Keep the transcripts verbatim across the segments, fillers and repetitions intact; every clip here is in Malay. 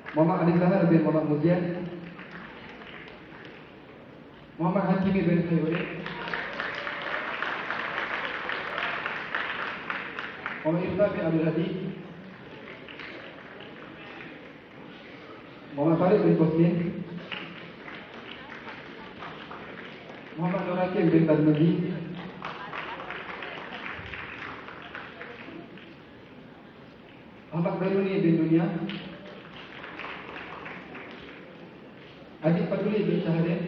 Muhammad Ali Zahar bin Muhammad Muzian, Muhammad Hakimi bin Khairuddin, Muhammad Irfan bin Abdul Hadi, Muhammad Farid bin Qusmin, Muhammad Nur Hakim bin Tarmizi, Muhammad Bairuni bin Dunia, Aziz Paduli bin Syahrin,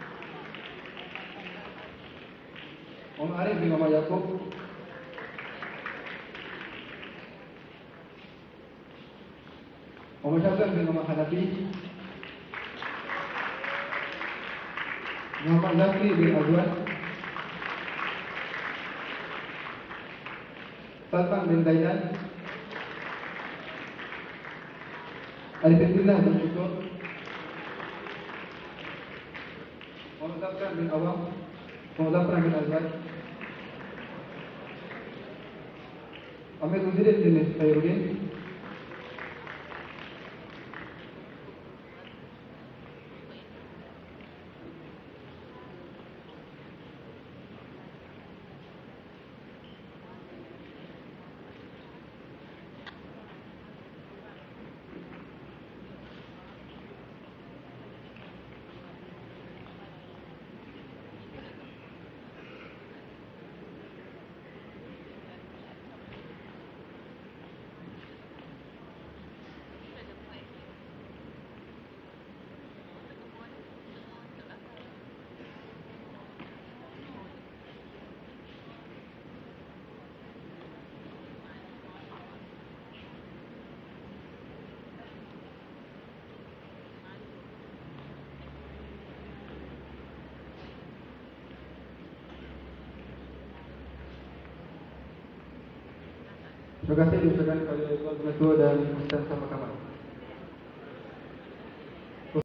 Muhammad Arif bin Muhammad Yaakob, Muhammad Syazwan bin Muhammad Hanafi, Muhammad Zafri bin Azwan, Salman bin Zaidan, Arifin bin Syukur, Muhammad Zafran bin Awam, Muhammad Zafran bin Azwan, Amir Uzirin bin Khairuddin, terima kasih diucapkan kepada Tuan Ketua dan Ustaz Sama Kamal.